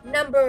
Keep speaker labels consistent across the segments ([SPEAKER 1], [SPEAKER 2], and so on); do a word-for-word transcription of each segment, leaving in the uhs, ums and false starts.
[SPEAKER 1] number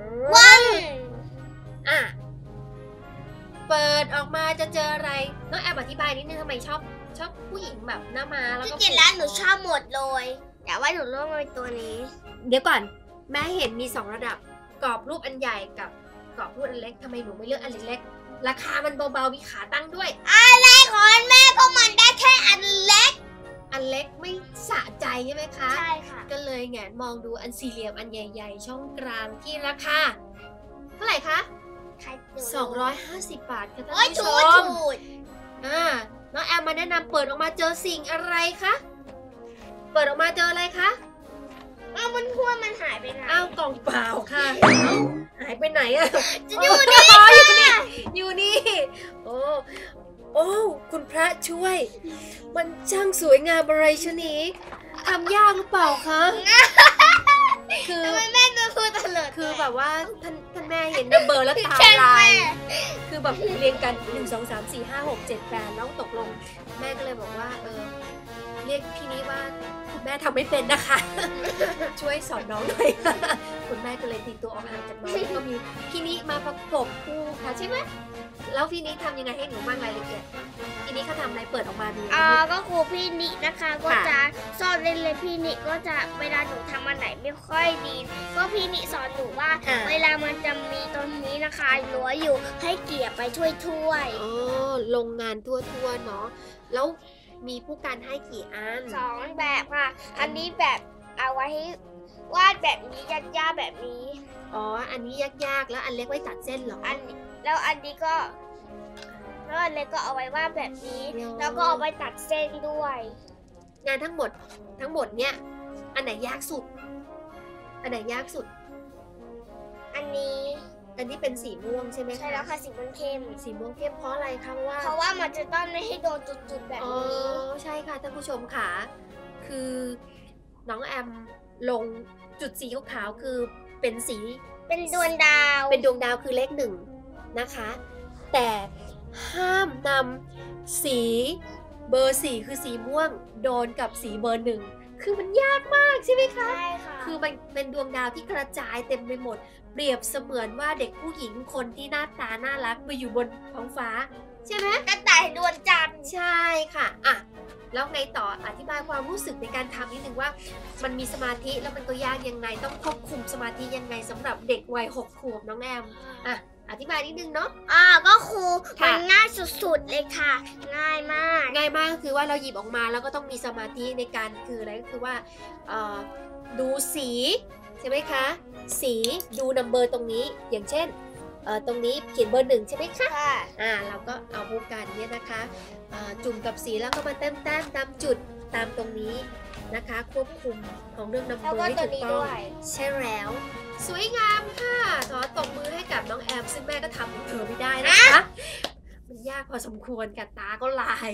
[SPEAKER 2] one
[SPEAKER 1] อ่ะเปิดออกมาจะเจออะไรน้องแอมอธิบายนิดนึงทำไมชอบชอบผู้หญิงแบบหน้าม้าแล้วก็
[SPEAKER 2] จริงๆแล้วหนูชอบหมดเลยแต่ว่าหนูเลือกมาเป็นตัวนี้
[SPEAKER 1] เดี๋ยวก่อนแม่เห็นมีสองระดับกรอบรูปอันใหญ่กับกรอบรูปอันเล็กทำไมหนูไม่เลือกอันเล็กๆราคามันเบาๆมีขาตั้งด้วย
[SPEAKER 2] อะไรของแม่ก็มันได้แค่อันเล็ก
[SPEAKER 1] อันเล็กไม่สะใจใช่ไหมคะ
[SPEAKER 2] ใช่ค่ะ
[SPEAKER 1] ก็เลยแงนมองดูอันสี่เหลี่ยมอันใหญ่ๆช่องกลางที่ราคาเท่าไหร่คะสองร้อยห้าสิบบาทค่ะท่านผู้ชมอ่าน้องแอมมาแนะนำเปิดออกมาเจอสิ่งอะไรคะเปิดออกมาเจออะไรคะ
[SPEAKER 2] อ้าวมันพ่วงมันหายไปไหน
[SPEAKER 1] อ้าวกล่องเปล่าค่ะหายไปไหนอะ
[SPEAKER 2] จะอยู่นี่
[SPEAKER 1] อยู่นี่อยู่นี่โอ้โอ้คุณพระช่วยมันช่างสวยงามอะไรชนี้ทำยากหรือเปล่าคะ
[SPEAKER 2] คือทำไมแม่ดูพูดตลอด
[SPEAKER 1] คือแบบว่าท่านท่านแม่เห็นนัมเบอร์แล้วตาลายคือแบบเรียงกันหนึ่งสองสามสี่ห้าหกเจ็ดแปดแล้วตกลงแม่ก็เลยบอกว่าเออเรียกพี่นี้ว่าคุณแม่ทำไม่เป็นนะคะช่วยสอนน้องหน่อยคุณแม่ก็เลยตีตัวออกห่างจากน้องก็มีพี่นี้มาประกบคู่ค่ะใช่ไหมแล้วพี่นี้ทำยังไงให้หนูบ้างรายละเอียดพี่นี้เขาทำอะไรเปิดออกมาดู
[SPEAKER 2] อ่าก็ครูพี่นินะคะก็จะสอนเล่นเลยพี่นิก็จะเวลาหนูทำอันไหนไม่ค่อยดีก็พี่นิสอนหนูว่าเวลามันจะมีตรงนี้นะคะรั้วอยู่ให้เกี่ยไปช่วย
[SPEAKER 1] ๆอ๋อลงงานทั่วๆเนาะแล้วมีผู้การให้กี่อัน
[SPEAKER 2] สองแบบค่ะอันนี้แบบเอาไว้ให้วาดแบบนี้ยากๆแบบนี้
[SPEAKER 1] อ๋ออันนี้ยากๆแล้วอันเล็กไว้ตัดเส้นเหรอ
[SPEAKER 2] อันแล้วอันนี้ก็แล้วอันเล็กก็เอาไว้วาดแบบนี้แล้วก็เอาไว้ตัดเส้นด้วย
[SPEAKER 1] งานทั้งหมดทั้งหมดเนี่ยอันไหนยากสุดอันไหนยากสุด
[SPEAKER 2] อันนี้
[SPEAKER 1] อันนี้เป็นสีม่วงใช่ไหมคะ
[SPEAKER 2] ใช่แล้วค่ะสีม่วงเข้ม
[SPEAKER 1] สีม่วงเข้มเพราะอะไรคะเพราะว่า
[SPEAKER 2] เพราะว่ามันจะต้องไม่ให้โดนจุดๆแบบนี้
[SPEAKER 1] อ๋อใช่ค่ะท่านผู้ชมค่ะคือน้องแอมลงจุดสีขาวๆคือเป็นสี
[SPEAKER 2] เป็นดวงดาว
[SPEAKER 1] เป็นดวงดาวคือเลขหนึ่งนะคะแต่ห้ามนำสีเบอร์สี่คือสีม่วงโดนกับสีเบอร์หนึ่งคือมันยากมากใช่ไหมคะ
[SPEAKER 2] ใช่ค่ะ
[SPEAKER 1] คือมันเป็นดวงดาวที่กระจายเต็มไปหมดเปรียบเสมือนว่าเด็กผู้หญิงคนที่หน้าตาน่ารักไปอยู่บนท้องฟ้าใช่ไหม
[SPEAKER 2] กระต่ายดวงจันทร์
[SPEAKER 1] ใช่ค่ะอ่ะแล้วไงต่ออธิบายความรู้สึกในการทำนิดนึงว่ามันมีสมาธิแล้วมันก็ยากยังไงต้องควบคุมสมาธิยังไงสำหรับเด็กวัยหกขวบน้องแอมอ่ะอธิบายนิดนึงเนาะ
[SPEAKER 2] อ่าก็ครูมันง่ายสุดๆเลยค่ะง่ายมาก
[SPEAKER 1] ง่ายมากคือว่าเราหยิบออกมาแล้วก็ต้องมีสมาธิในการคืออะไรก็คือว่าดูสีใช่ไหมคะสีดูนัมเบอร์ตรงนี้อย่างเช่นตรงนี้เขียนเบอร์หนึ่งใช่ไหมคะอ่าเราก็เอาพวกกันเนี่ยนะคะจุ่มกับสีแล้วก็มาแต้มแต้มตามจุดตามตรงนี้นะคะควบคุมของเรื่องนัมเบอร์ให้ถูกต้องใช่แล้วสวยงามค่ะขอตบมือให้กับน้องแอมซึ่งแม่ก็ทำของเธอไม่ได้นะคะมันยากพอสมควรกับตาก็ลาย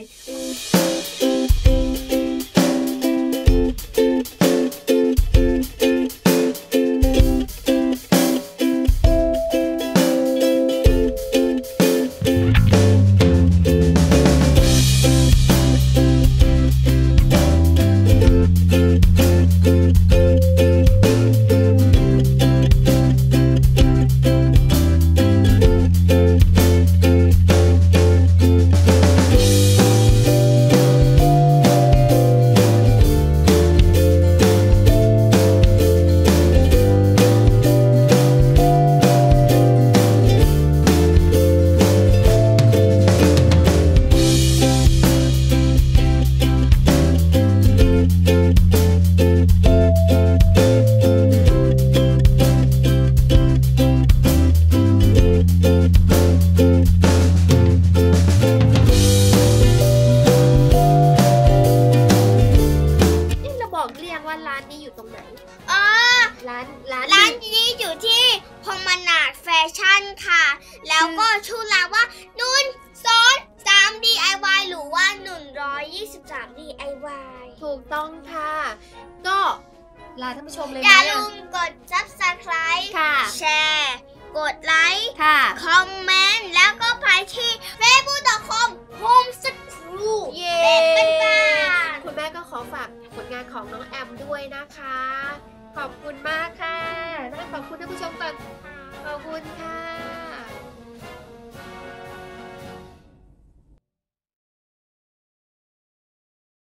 [SPEAKER 1] ถูกต้องค่ะก็ลาท่านผู้ชมเลย
[SPEAKER 2] อย่าลืมกด ซับสไครบ์
[SPEAKER 1] ค่ะ
[SPEAKER 2] แชร์กดไลค์
[SPEAKER 1] ค่ะ
[SPEAKER 2] คอมเมนต์แล้วก็ไปที่ เฟซบุ๊ก ดอท คอม โฮมสคูล
[SPEAKER 1] เย้คุณแม่ก็ขอฝากผลงานของน้องแอมด้วยนะคะขอบคุณมากค่ะขอบคุณท่านผู้ชมก่อนขอบคุณค่ะ